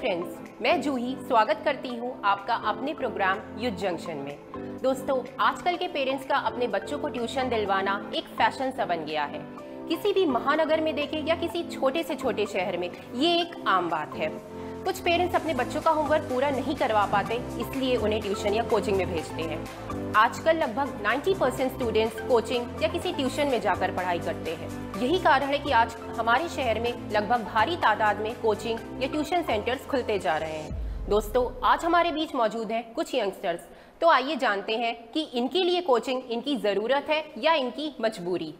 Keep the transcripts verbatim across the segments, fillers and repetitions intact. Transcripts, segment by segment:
Friends, मैं जूही स्वागत करती हूँ आपका अपने प्रोग्राम युथ जंक्शन में। दोस्तों, आजकल के पेरेंट्स का अपने बच्चों को ट्यूशन दिलवाना एक फैशन सा बन गया है। किसी भी महानगर में देखें या किसी छोटे से छोटे शहर में ये एक आम बात है। कुछ पेरेंट्स अपने बच्चों का होमवर्क पूरा नहीं करवा पाते, इसलिए उन्हें ट्यूशन या कोचिंग में भेजते हैं। आजकल लगभग नब्बे परसेंट स्टूडेंट्स कोचिंग या किसी ट्यूशन में जाकर पढ़ाई करते हैं। यही कारण है कि आज हमारे शहर में लगभग भारी तादाद में कोचिंग या ट्यूशन सेंटर्स खुलते जा रहे हैं। दोस्तों, आज हमारे बीच मौजूद हैं कुछ यंगस्टर्स। तो आइए जानते हैं कि इनके लिए कोचिंग इनकी ज़रूरत है या इनकी मजबूरी।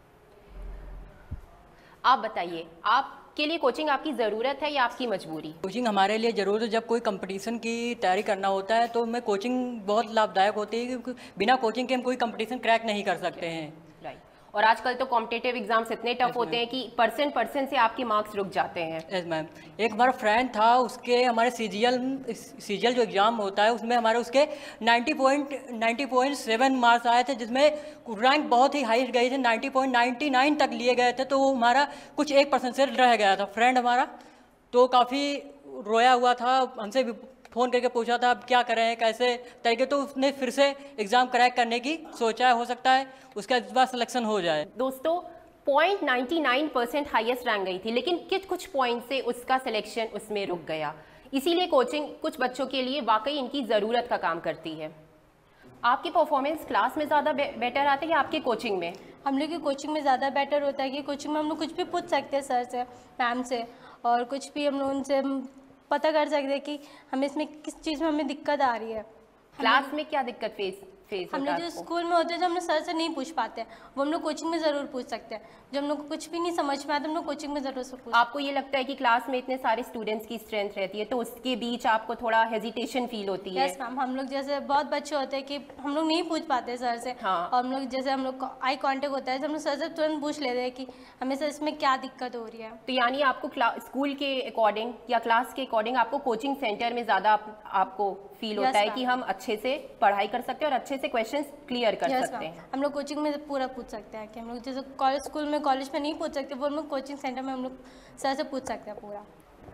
आप बताइए, आप के लिए कोचिंग आपकी ज़रूरत है या आपकी मजबूरी? कोचिंग हमारे लिए ज़रूर है। जब कोई कंपटीशन की तैयारी करना होता है तो हमें कोचिंग बहुत लाभदायक होती है, क्योंकि बिना कोचिंग के हम कोई कंपटीशन क्रैक नहीं कर सकते हैं। राइट। और आजकल तो कॉम्पिटिटिव एग्जाम्स इतने टफ होते हैं कि परसेंट परसेंट से आपके मार्क्स रुक जाते हैं। Yes ma'am. एक हमारा फ्रेंड था, उसके हमारे सीजीएल सीजीएल जो एग्ज़ाम होता है उसमें हमारे उसके नब्बे पॉइंट नब्बे पॉइंट सात मार्क्स आए थे, जिसमें रैंक बहुत ही हाई गए थे, नब्बे पॉइंट निन्यानवे तक लिए गए थे। तो वो हमारा कुछ एक परसेंट से रह गया था फ्रेंड हमारा, तो काफ़ी रोया हुआ था। हमसे भी फ़ोन करके पूछा था अब क्या करें, कैसे तरीके। तो उसने फिर से एग्ज़ाम क्रैक करने की सोचा है, हो सकता है उसका इस बार सिलेक्शन हो जाए। दोस्तों, point ninety nine percent highest rank गई थी, लेकिन कुछ कुछ पॉइंट से उसका सिलेक्शन उसमें रुक गया। इसीलिए कोचिंग कुछ बच्चों के लिए वाकई इनकी ज़रूरत का काम करती है। आपकी परफॉर्मेंस क्लास में ज़्यादा बे, बेटर आती है या आपके कोचिंग में? हम लोग की कोचिंग में ज़्यादा बेटर होता है कि कोचिंग में हम लोग कुछ भी पूछ सकते हैं सर से, मैम से, और कुछ भी हम लोग उनसे पता कर सकते हैं कि हमें इसमें किस चीज़ में हमें दिक्कत आ रही है। क्लास में क्या दिक्कत फेस फेस हम लोग जो स्कूल में होते हैं जो हम लोग सर से नहीं पूछ पाते हैं, वो हम लोग कोचिंग में ज़रूर पूछ सकते हैं। जो हम लोग को कुछ भी नहीं समझ में आता हम लोग कोचिंग में ज़रूर से पूछ। आपको ये लगता है कि क्लास में इतने सारे स्टूडेंट्स की स्ट्रेंथ रहती है तो उसके बीच आपको थोड़ा हेजिटेशन फील होती है? Yes ma'am. हम लोग जैसे बहुत बच्चे होते हैं कि हम लोग नहीं पूछ पाते सर से। हाँ। और हम लोग जैसे हम लोग आई कांटेक्ट होता है तो हम लोग सर से तुरंत पूछ लेते हैं कि हमें सर इसमें क्या दिक्कत हो रही है। तो यानी आपको स्कूल के अकॉर्डिंग या क्लास के अकॉर्डिंग आपको कोचिंग सेंटर में ज़्यादा आप, आपको फील होता है कि हम अच्छे से पढ़ाई कर सकते हैं और अच्छे से क्वेश्चंस क्लियर कर yes, सकते हैं। हम लोग कोचिंग में पूरा पूछ सकते हैं कि हम लोग जैसे कॉलेज स्कूल में कॉलेज में नहीं पूछ सकते, वो हम लोग कोचिंग सेंटर में हम लोग सर से पूछ सकते हैं पूरा।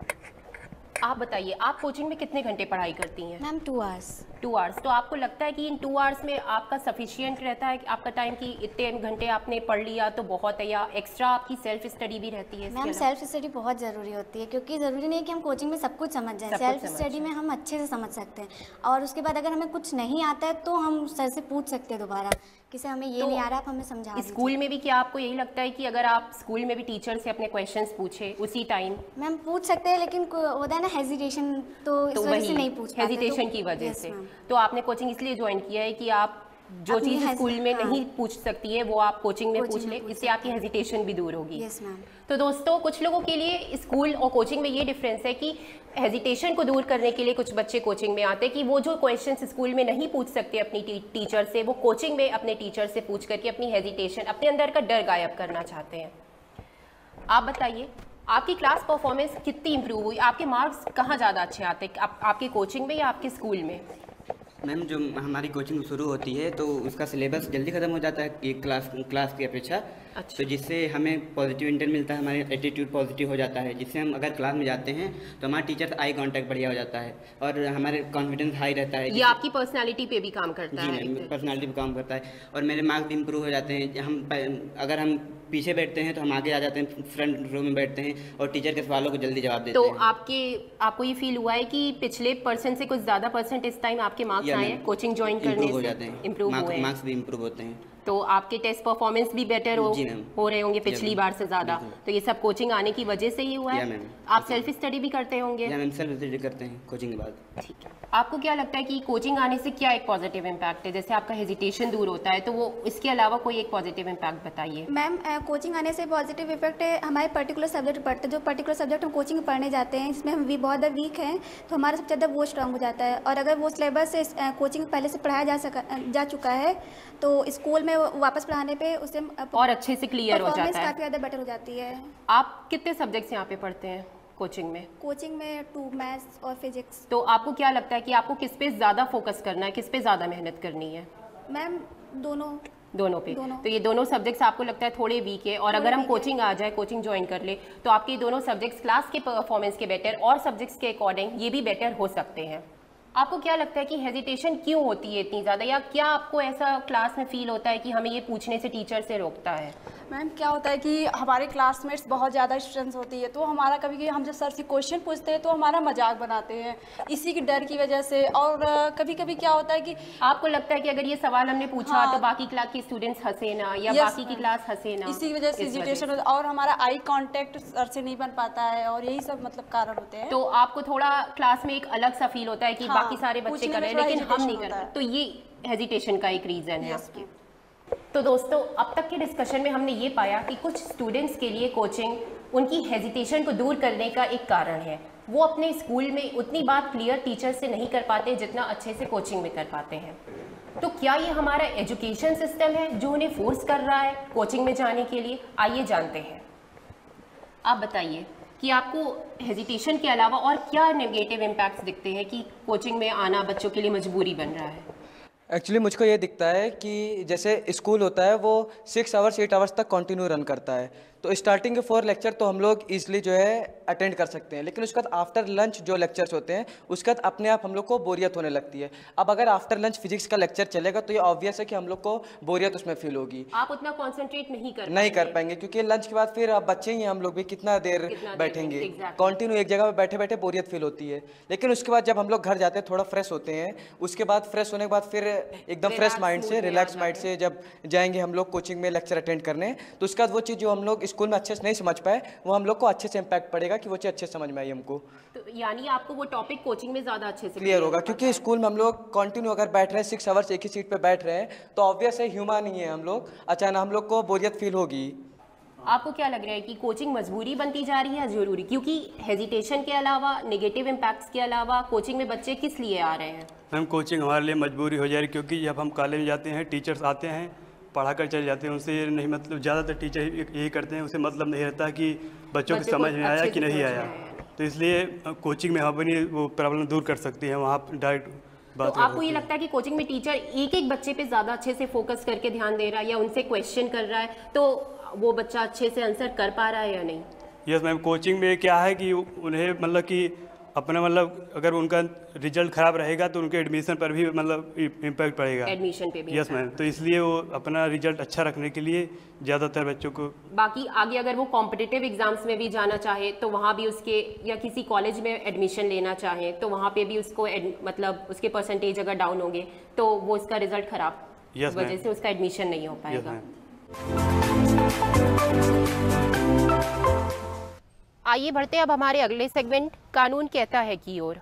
आप बताइए, आप कोचिंग में कितने घंटे पढ़ाई करती हैं? Ma'am two hours. Two hours. तो आपको लगता है कि इन टू आवर्स में आपका सफिशिएंट रहता है कि आपका टाइम कि इतने घंटे आपने पढ़ लिया तो बहुत है, या एक्स्ट्रा आपकी सेल्फ स्टडी भी रहती है? मैम सेल्फ स्टडी बहुत ज़रूरी होती है, क्योंकि ज़रूरी नहीं है कि हम कोचिंग में सब कुछ समझ जाएं। सेल्फ स्टडी में हम अच्छे से समझ सकते हैं, और उसके बाद अगर हमें कुछ नहीं आता है तो हम सर से पूछ सकते हैं दोबारा कि सर हमें ये तो नहीं आ रहा, आप हमें समझा दीजिए। स्कूल में भी क्या आपको यही लगता है कि अगर आप स्कूल में भी टीचर से अपने क्वेश्चंस पूछे उसी टाइम? मैम पूछ सकते हैं, लेकिन होता है ना हेजिटेशन, तो इस वजह से नहीं पूछ पाते। हेजिटेशन की वजह से। तो आपने कोचिंग इसलिए ज्वाइन किया है कि आप जो चीज़ स्कूल में हाँ। नहीं पूछ सकती है वो आप कोचिंग में पूछ ले, इससे आपकी हेजिटेशन भी दूर होगी। Yes ma'am. तो दोस्तों, कुछ लोगों के लिए स्कूल और कोचिंग में ये डिफरेंस है कि हेजिटेशन को दूर करने के लिए कुछ बच्चे कोचिंग में आते हैं कि वो जो क्वेश्चंस स्कूल में नहीं पूछ सकते अपनी टी, टीचर से, वो कोचिंग में अपने टीचर से पूछ करके अपनी हेजिटेशन, अपने अंदर का डर गायब करना चाहते हैं। आप बताइए, आपकी क्लास परफॉर्मेंस कितनी इंप्रूव हुई? आपके मार्क्स कहाँ ज़्यादा अच्छे आते हैं, आप, आपके कोचिंग में या आपके स्कूल में? मैम, जो हमारी कोचिंग शुरू होती है तो उसका सिलेबस जल्दी ख़त्म हो जाता है कि क्लास क्लास की अपेक्षा। अच्छा। तो जिससे हमें पॉजिटिव इंटेंट मिलता है, हमारी एटीट्यूड पॉजिटिव हो जाता है, जिससे हम अगर क्लास में जाते हैं तो हमारे टीचर से आई कांटेक्ट बढ़िया हो जाता है और हमारे कॉन्फिडेंस हाई रहता है। ये आपकी पर्सनालिटी पे भी काम करता है? जी मैम, पर्सनालिटी पे काम करता है और मेरे मार्क्स भी इंप्रूव हो जाते हैं। हम अगर हम पीछे बैठते हैं तो हम आगे आ जाते हैं, फ्रंट रो में बैठते हैं और टीचर के सवालों को जल्दी जवाब देते तो हैं। तो आपके आपको ये फील हुआ है कि पिछले परसेंट से कुछ ज़्यादा परसेंट इस टाइम आपके मार्क्स आए हैं कोचिंग ज्वाइन करने से? हो जाते हैं, इम्प्रूव हुए हैं, मार्क्स भी इम्प्रूव होते हैं। तो आपके टेस्ट परफॉर्मेंस भी बेटर हो हो रहे होंगे पिछली बार से ज़्यादा। तो ये सब कोचिंग आने की वजह से ही हुआ है? आप सेल्फ स्टडी भी करते होंगे? मैम, सेल्फ स्टडी करते हैं कोचिंग के बाद। ठीक है। आपको क्या लगता है कि कोचिंग आने से क्या एक पॉजिटिव इम्पैक्ट है? जैसे आपका हेजिटेशन दूर होता है, तो वो इसके अलावा कोई एक पॉजिटिव इम्पैक्ट बताइए। मैम, कोचिंग आने से पॉजिटिव इफेक्ट है, हमारे पर्टिकुलर सब्जेक्ट पढ़ते जो पर्टिकुलर सब्जेक्ट हम कोचिंग में पढ़ने जाते हैं, इसमें हम भी बहुत वीक हैं तो हमारा सबसे ज़्यादा वो स्ट्रांग हो जाता है। और अगर वो सिलेबस से कोचिंग पहले से पढ़ाया जा सका जा चुका है तो स्कूल में वापस पढ़ाने पे उससे और अच्छे से क्लियर हो जाता है, काफ़ी ज़्यादा बेटर हो जाती है। आप कितने सब्जेक्ट्स यहाँ पे पढ़ते हैं कोचिंग में? कोचिंग में टू, मैथ्स और फिजिक्स। तो आपको क्या लगता है कि आपको किस पे ज़्यादा फोकस करना है, किस पे ज़्यादा मेहनत करनी है? मैम, दोनों दोनों पे दोनों। तो ये दोनों सब्जेक्ट्स आपको लगता है थोड़े वीक है, और अगर हम कोचिंग आ जाए, कोचिंग ज्वाइन कर ले, तो आपके दोनों सब्जेक्ट्स क्लास के परफॉर्मेंस के बेटर और सब्जेक्ट्स के अकॉर्डिंग ये भी बेटर हो सकते हैं। आपको क्या लगता है कि हेजिटेशन क्यों होती है इतनी ज़्यादा, या क्या आपको ऐसा क्लास में फील होता है कि हमें ये पूछने से टीचर से रोकता है? मैम क्या होता है कि हमारे क्लासमेट्स बहुत ज़्यादा स्ट्रेंथ होती है, तो हमारा कभी कभी हम जब सर से क्वेश्चन पूछते हैं तो हमारा मजाक बनाते हैं इसी की डर की वजह से। और कभी कभी क्या होता है कि आपको लगता है कि अगर ये सवाल हमने पूछा हाँ, तो बाकी क्लास के स्टूडेंट्स हंसे ना, या yes, बाकी की क्लास हंसे ना, इसी की वजह से हेजिटेशन होता है, और हमारा आई कांटेक्ट सर से नहीं बन पाता है, और यही सब मतलब कारण होते हैं। तो आपको थोड़ा क्लास में एक अलग सा फील होता है कि हाँ, बाकी सारे बच्चे पूछने कर रहे हैं में लेकिन हम थोड़ा नहीं कर hesitation रहे, तो ये हेजिटेशन का एक रीज़न है Yes, आपके। तो दोस्तों, अब तक के डिस्कशन में हमने ये पाया कि कुछ स्टूडेंट्स के लिए कोचिंग उनकी हेजिटेशन को दूर करने का एक कारण है। वो अपने स्कूल में उतनी बात क्लियर टीचर से नहीं कर पाते जितना अच्छे से कोचिंग में कर पाते हैं। तो क्या ये हमारा एजुकेशन सिस्टम है जो उन्हें फोर्स कर रहा है कोचिंग में जाने के लिए? आइए जानते हैं। आप बताइए कि आपको हेजिटेशन के अलावा और क्या नेगेटिव इम्पैक्ट्स दिखते हैं कि कोचिंग में आना बच्चों के लिए मजबूरी बन रहा है? एक्चुअली मुझको ये दिखता है कि जैसे स्कूल होता है वो सिक्स आवर्स एट आवर्स तक कंटिन्यू रन करता है, तो स्टार्टिंग के फोर लेक्चर तो हम लोग ईजिली जो है अटेंड कर सकते हैं, लेकिन उसके बाद आफ्टर लंच जो लेक्चर्स होते हैं उसके बाद अपने आप हम लोग को बोरियत होने लगती है। अब अगर आफ्टर लंच फिजिक्स का लेक्चर चलेगा तो ये ऑब्वियस है कि हम लोग को बोरियत उसमें फील होगी, आप उतना कॉन्सेंट्रेट नहीं कर नहीं कर पाएंगे, क्योंकि लंच के बाद फिर अब बच्चे ही हैं हम लोग भी, कितना देर कितना देर बैठेंगे, exactly. कंटिन्यू एक जगह पे बैठे बैठे बोरियत फील होती है। लेकिन उसके बाद जब हम लोग घर जाते हैं थोड़ा फ्रेश होते हैं, उसके बाद फ्रेश होने के बाद फिर एकदम फ्रेश माइंड से, रिलैक्स माइंड से जब जाएंगे हम लोग कोचिंग में लेक्चर अटेंड करने, तो उसके बाद वो चीज़ जो हम लोग स्कूल में अच्छे से नहीं समझ पाए वो हम लोग को अच्छे से इम्पैक्ट पड़ेगा कि वो चीज़ अच्छे से समझ में आई हमको। तो यानी आपको वो टॉपिक कोचिंग में ज़्यादा अच्छे से क्लियर होगा, क्योंकि स्कूल में हम लोग कंटिन्यू अगर बैठ रहे हैं सिक्स आवर्स एक ही सीट पे बैठ रहे हैं तो ऑब्वियस है ह्यूमन ही है हम लोग, अचानक हम लोग को बोरियत फील होगी। आपको क्या लग रहा है कि कोचिंग मजबूरी बनती जा रही है या ज़रूरी? क्योंकि हेजिटेशन के अलावा, नेगेटिव इम्पैक्ट्स के अलावा कोचिंग में बच्चे किस लिए आ रहे हैं? मैम कोचिंग हमारे लिए मजबूरी हो जा रही है, क्योंकि जब हम कॉलेज में जाते हैं टीचर्स आते हैं पढ़ा कर चले जाते हैं, उनसे ये नहीं मतलब ज़्यादातर टीचर यही करते हैं, उसे मतलब नहीं रहता कि बच्चों को समझ में आया कि नहीं आया, तो इसलिए कोचिंग में हम अपनी वो प्रॉब्लम दूर कर सकती हैं वहाँ डायरेक्ट बात। तो आपको ये लगता है कि कोचिंग में टीचर एक एक बच्चे पे ज़्यादा अच्छे से फोकस करके ध्यान दे रहा है या उनसे क्वेश्चन कर रहा है तो वो बच्चा अच्छे से आंसर कर पा रहा है या नहीं? यस मैम, कोचिंग में क्या है कि उन्हें मतलब कि अपना मतलब अगर उनका रिजल्ट खराब रहेगा तो उनके एडमिशन पर भी मतलब इम्पैक्ट पड़ेगा, एडमिशन पे भी। यस मैम, तो इसलिए वो अपना रिजल्ट अच्छा रखने के लिए ज़्यादातर बच्चों को, बाकी आगे अगर वो कॉम्पिटिटिव एग्जाम्स में भी जाना चाहे तो वहाँ भी उसके, या किसी कॉलेज में एडमिशन लेना चाहे तो वहाँ पे भी उसको मतलब उसके परसेंटेज अगर डाउन होंगे तो वो उसका रिजल्ट खराब yes, वजह से उसका एडमिशन नहीं हो पाएगा। yes, आइए बढ़ते अब हमारे अगले सेगमेंट कानून कहता है की ओर।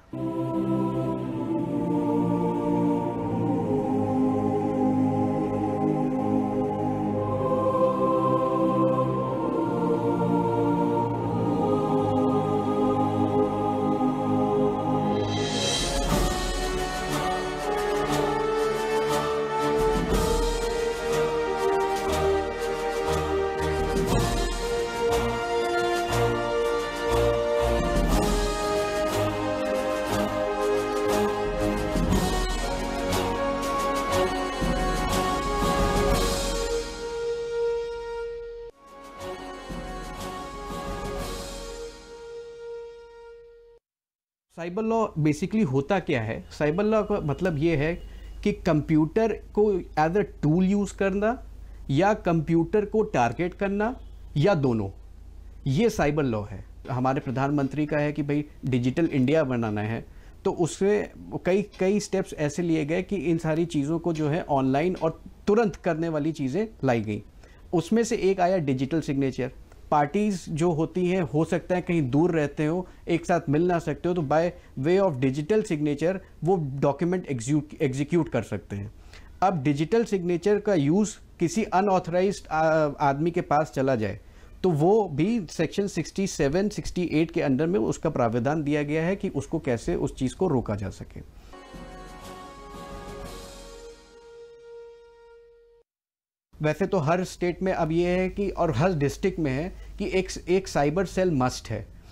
साइबर लॉ बेसिकली होता क्या है? साइबर लॉ का मतलब ये है कि कंप्यूटर को एज अ टूल यूज़ करना या कंप्यूटर को टारगेट करना या दोनों, ये साइबर लॉ है। हमारे प्रधानमंत्री का है कि भाई डिजिटल इंडिया बनाना है, तो उससे कई कई स्टेप्स ऐसे लिए गए कि इन सारी चीज़ों को जो है ऑनलाइन और तुरंत करने वाली चीज़ें लाई गई। उसमें से एक आया डिजिटल सिग्नेचर। पार्टीज जो होती हैं हो सकता है कहीं दूर रहते हो, एक साथ मिल ना सकते हो, तो by way of digital signature वो डॉक्यूमेंट एग्जीक्यूट कर सकते हैं। अब डिजिटल सिग्नेचर का यूज़ किसी अनऑथराइज्ड आदमी के पास चला जाए तो वो भी section sixty seven sixty eight के अंडर में उसका प्रावधान दिया गया है कि उसको कैसे उस चीज़ को रोका जा सके। वैसे तो हर स्टेट में अब ये है कि, और हर डिस्ट्रिक्ट में है कि एक एक साइबर सेल मस्ट है,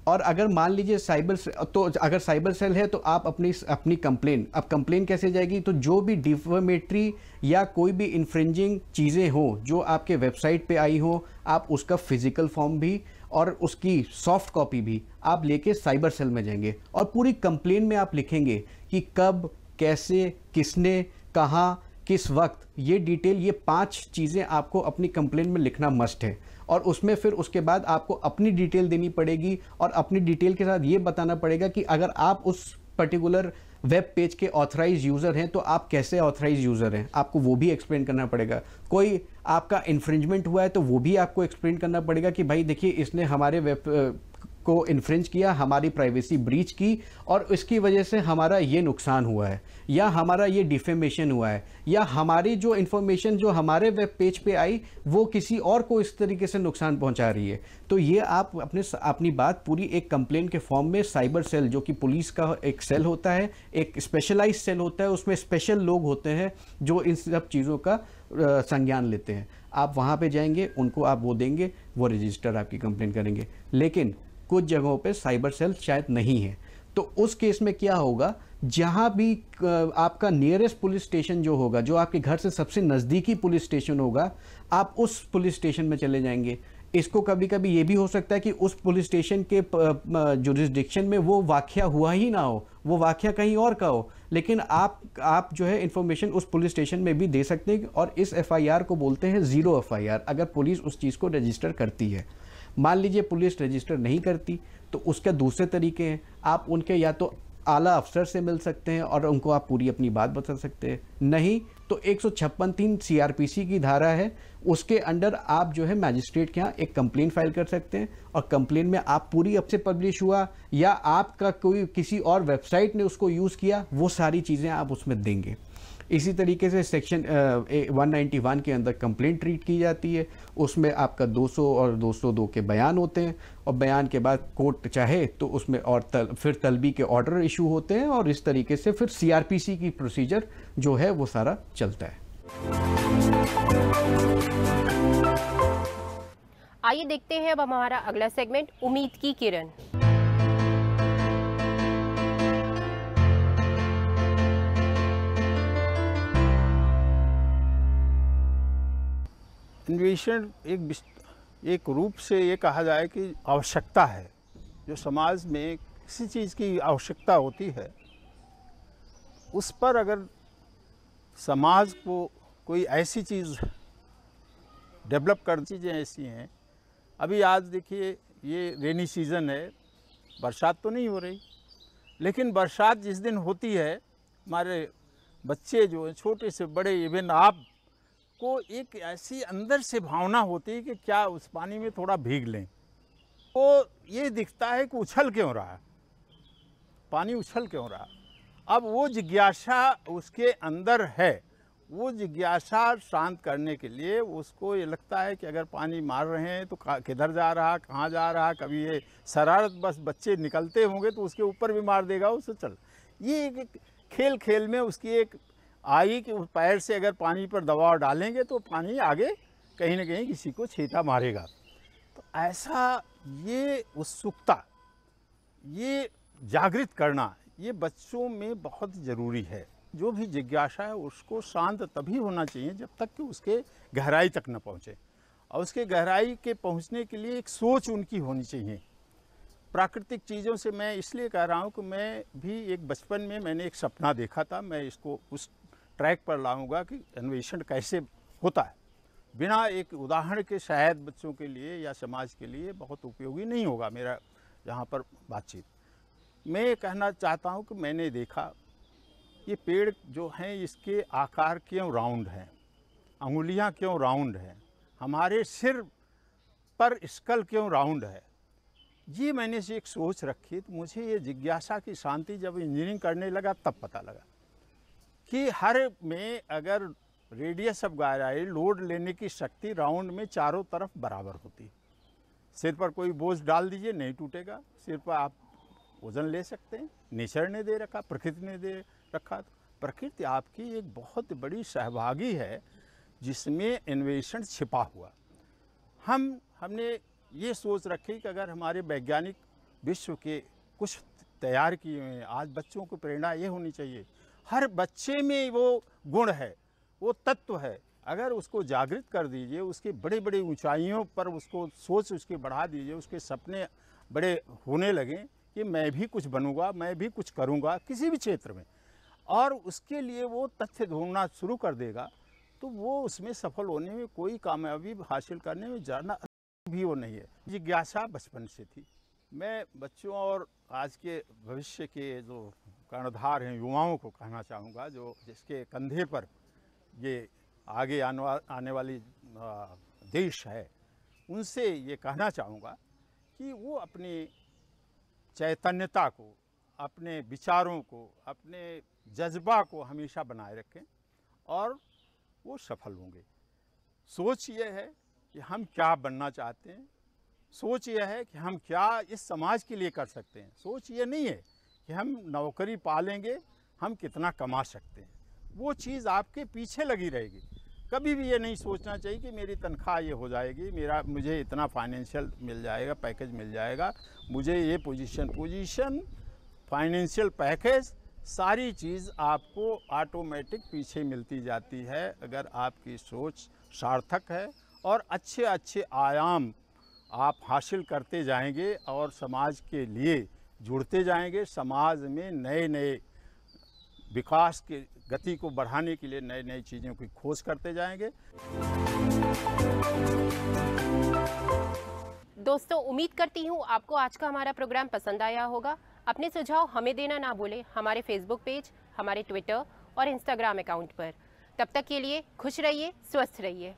और अगर मान लीजिए साइबर तो अगर साइबर सेल है तो आप अपनी अपनी कंप्लेन, अब कंप्लेन कैसे जाएगी, तो जो भी डिफेमेटरी या कोई भी इन्फ्रिंजिंग चीज़ें हो जो आपके वेबसाइट पे आई हो, आप उसका फिजिकल फॉर्म भी और उसकी सॉफ्ट कॉपी भी आप लेके साइबर सेल में जाएंगे और पूरी कंप्लेन में आप लिखेंगे कि कब, कैसे, किसने, कहाँ, किस वक्त, ये डिटेल, ये पांच चीज़ें आपको अपनी कंप्लेन में लिखना मस्ट है। और उसमें फिर उसके बाद आपको अपनी डिटेल देनी पड़ेगी और अपनी डिटेल के साथ ये बताना पड़ेगा कि अगर आप उस पर्टिकुलर वेब पेज के ऑथराइज यूज़र हैं तो आप कैसे ऑथराइज यूज़र हैं, आपको वो भी एक्सप्लेन करना पड़ेगा। कोई आपका इन्फ्रिंजमेंट हुआ है तो वो भी आपको एक्सप्लेन करना पड़ेगा कि भाई देखिए इसने हमारे वेब को इन्फ्रिंज किया, हमारी प्राइवेसी ब्रीच की और इसकी वजह से हमारा ये नुकसान हुआ है, या हमारा ये डिफेमेशन हुआ है, या हमारी जो इन्फॉर्मेशन जो हमारे वेब पेज पे आई वो किसी और को इस तरीके से नुकसान पहुंचा रही है। तो ये आप अपने अपनी बात पूरी एक कंप्लेन के फॉर्म में साइबर सेल, जो कि पुलिस का एक सेल होता है, एक स्पेशलाइज सेल होता है, उसमें स्पेशल लोग होते हैं जो इन सब चीज़ों का संज्ञान लेते हैं। आप वहाँ पे जाएंगे, उनको आप वो देंगे, वो रजिस्टर आपकी कंप्लेन करेंगे। लेकिन कुछ जगहों पे साइबर सेल शायद नहीं है, तो उस केस में क्या होगा, जहां भी आपका नियरेस्ट पुलिस स्टेशन जो होगा, जो आपके घर से सबसे नज़दीकी पुलिस स्टेशन होगा, आप उस पुलिस स्टेशन में चले जाएंगे। इसको कभी कभी ये भी हो सकता है कि उस पुलिस स्टेशन के जुरिस्डिक्शन में वो वाक़या हुआ ही ना हो, वो वाक़या कहीं और का हो, लेकिन आप आप जो है इन्फॉर्मेशन उस पुलिस स्टेशन में भी दे सकते हैं और इस एफ आई आर को बोलते हैं ज़ीरो एफ आई आर, अगर पुलिस उस चीज़ को रजिस्टर करती है। मान लीजिए पुलिस रजिस्टर नहीं करती तो उसके दूसरे तरीके हैं, आप उनके या तो आला अफसर से मिल सकते हैं और उनको आप पूरी अपनी बात बता सकते हैं, नहीं तो एक सौ छप्पन तीन सी आर पी सी की धारा है, उसके अंडर आप जो है मैजिस्ट्रेट के यहाँ एक कंप्लेन फाइल कर सकते हैं और कंप्लेन में आप पूरी अब से पब्लिश हुआ या आपका कोई किसी और वेबसाइट ने उसको यूज़ किया, वो सारी चीज़ें आप उसमें देंगे। इसी तरीके से सेक्शन वन नाइन्टी वन के अंदर कंप्लेंट ट्रीट की जाती है, उसमें आपका दो सौ और दो सौ दो के बयान होते हैं और बयान के बाद कोर्ट चाहे तो उसमें और तल, फिर तलबी के ऑर्डर इशू होते हैं और इस तरीके से फिर सी आर पी सी की प्रोसीजर जो है वो सारा चलता है। आइए देखते हैं अब हमारा अगला सेगमेंट, उम्मीद की किरण। अन्वेषण एक एक रूप से ये कहा जाए कि आवश्यकता है, जो समाज में किसी चीज़ की आवश्यकता होती है उस पर अगर समाज को कोई ऐसी चीज़ डेवलप कर, चीज़ें ऐसी हैं। अभी आज देखिए ये रेनी सीज़न है, बरसात तो नहीं हो रही, लेकिन बरसात जिस दिन होती है हमारे बच्चे जो हैं, छोटे से बड़े, इवन आप को एक ऐसी अंदर से भावना होती है कि क्या उस पानी में थोड़ा भीग लें, तो ये दिखता है कि उछल क्यों रहा है, पानी उछल क्यों रहा। अब वो जिज्ञासा उसके अंदर है, वो जिज्ञासा शांत करने के लिए उसको ये लगता है कि अगर पानी मार रहे हैं तो किधर जा रहा, कहाँ जा रहा, कभी ये शरारत बस बच्चे निकलते होंगे तो उसके ऊपर भी मार देगा उसे, चल। ये एक खेल खेल में उसकी एक आई कि उस पैर से अगर पानी पर दबाव डालेंगे तो पानी आगे कहीं ना कहीं किसी को छींटा मारेगा। तो ऐसा ये उत्सुकता, ये जागृत करना, ये बच्चों में बहुत ज़रूरी है। जो भी जिज्ञासा है उसको शांत तभी होना चाहिए जब तक कि उसके गहराई तक न पहुँचे, और उसके गहराई के पहुँचने के लिए एक सोच उनकी होनी चाहिए। प्राकृतिक चीज़ों से मैं इसलिए कह रहा हूँ कि मैं भी एक बचपन में मैंने एक सपना देखा था, मैं इसको उस ट्रैक पर लाऊंगा कि अन्वेषण कैसे होता है। बिना एक उदाहरण के शायद बच्चों के लिए या समाज के लिए बहुत उपयोगी नहीं होगा मेरा यहाँ पर बातचीत। मैं ये कहना चाहता हूँ कि मैंने देखा ये पेड़ जो हैं इसके आकार क्यों राउंड हैं, अंगुलियाँ क्यों राउंड हैं, हमारे सिर पर स्कल क्यों राउंड है, ये मैंने से एक सोच रखी। तो मुझे ये जिज्ञासा की शांति जब इंजीनियरिंग करने लगा तब पता लगा कि हर में अगर रेडियस ऑफ गहराई, लोड लेने की शक्ति राउंड में चारों तरफ बराबर होती है। सिर पर कोई बोझ डाल दीजिए नहीं टूटेगा, सिर पर आप वजन ले सकते हैं, नेचर ने दे रखा, प्रकृति ने दे रखा। तो प्रकृति आपकी एक बहुत बड़ी सहभागी है जिसमें अन्वेषण छिपा हुआ। हम हमने ये सोच रखी कि अगर हमारे वैज्ञानिक विश्व के कुछ तैयार किए हुए हैं। आज बच्चों को प्रेरणा ये होनी चाहिए, हर बच्चे में वो गुण है, वो तत्व है, अगर उसको जागृत कर दीजिए, उसके बड़े बड़े ऊंचाइयों पर उसको सोच उसके बढ़ा दीजिए, उसके सपने बड़े होने लगें कि मैं भी कुछ बनूंगा, मैं भी कुछ करूंगा किसी भी क्षेत्र में, और उसके लिए वो तथ्य ढूंढना शुरू कर देगा, तो वो उसमें सफल होने में, कोई कामयाबी हासिल करने में ज़्यादा भी वो नहीं है। जिज्ञासा बचपन से थी। मैं बच्चों और आज के भविष्य के जो कर्णधार हैं युवाओं को कहना चाहूँगा, जो जिसके कंधे पर ये आगे आने वा, आने वाली देश है, उनसे ये कहना चाहूँगा कि वो अपनी चैतन्यता को, अपने विचारों को, अपने जज्बा को हमेशा बनाए रखें और वो सफल होंगे। सोच ये है कि हम क्या बनना चाहते हैं, सोच ये है कि हम क्या इस समाज के लिए कर सकते हैं। सोच ये नहीं है कि हम नौकरी पालेंगे, हम कितना कमा सकते हैं, वो चीज़ आपके पीछे लगी रहेगी। कभी भी ये नहीं सोचना चाहिए कि मेरी तनख्वाह ये हो जाएगी, मेरा मुझे इतना फाइनेंशियल मिल जाएगा, पैकेज मिल जाएगा, मुझे ये पोजीशन पोजीशन फाइनेंशियल पैकेज, सारी चीज़ आपको ऑटोमेटिक पीछे मिलती जाती है अगर आपकी सोच सार्थक है और अच्छे अच्छे आयाम आप हासिल करते जाएंगे और समाज के लिए जुड़ते जाएंगे। समाज में नए नए विकास के गति को बढ़ाने के लिए नई नई चीज़ों की खोज करते जाएंगे। दोस्तों, उम्मीद करती हूँ आपको आज का हमारा प्रोग्राम पसंद आया होगा। अपने सुझाव हमें देना ना भूलें हमारे फेसबुक पेज, हमारे ट्विटर और इंस्टाग्राम अकाउंट पर। तब तक के लिए खुश रहिए, स्वस्थ रहिए।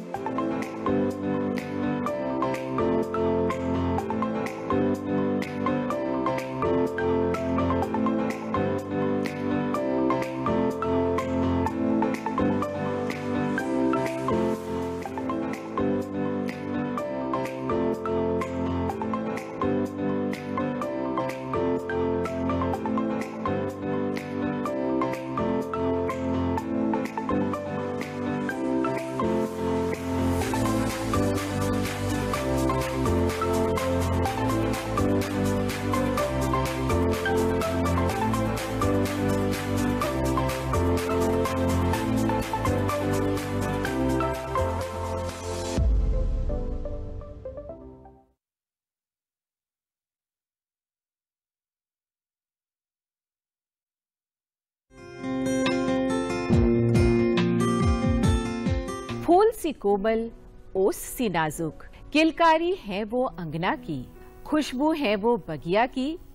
फूल सी कोमल, ओस सी नाजुक, किलकारी है वो अंगना की, खुशबू है वो बगिया की,